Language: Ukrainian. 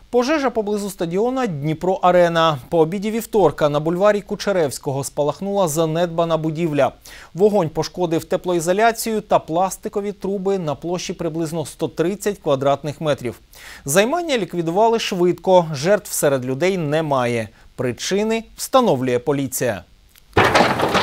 Пожежа поблизу стадіона «Дніпро-Арена». По обіді вівторка на бульварі Кучеревського спалахнула занедбана будівля. Вогонь пошкодив теплоізоляцію та пластикові труби на площі приблизно 130 квадратних метрів. Займання ліквідували швидко, жертв серед людей немає. Причини встановлює поліція.